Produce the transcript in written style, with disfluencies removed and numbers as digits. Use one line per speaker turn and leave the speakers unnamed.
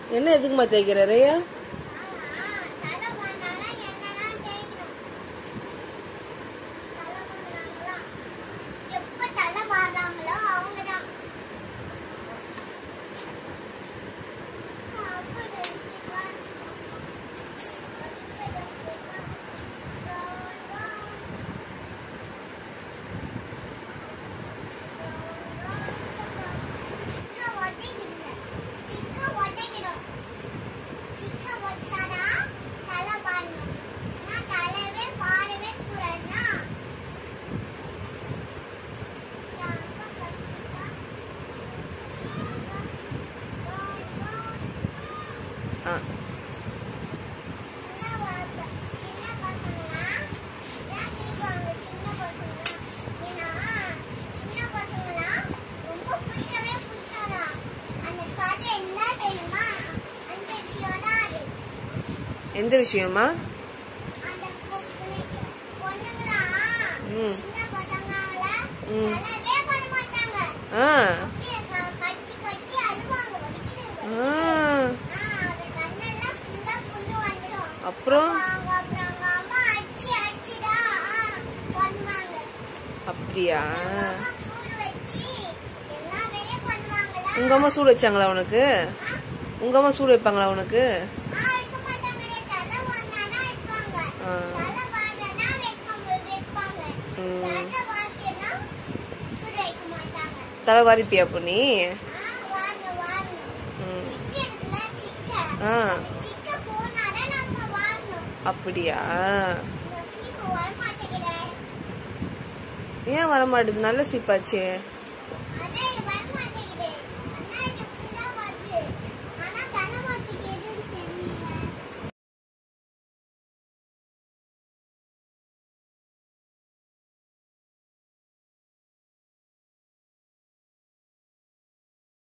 என்ன எதுக்குமா தேய்க்கிற ரையா? எந்த விஷயமா? அப்புறம் அப்படியா? உங்க அம்மா சூடு வச்சாங்களா உனக்கு? உங்க அம்மா சூடு வைப்பாங்களா உனக்கு? தலை வாரிப்பியா அப்ப நீ? அப்படியா? ஏன் வரமாட்டேது? நல்ல சீப்பாச்சே.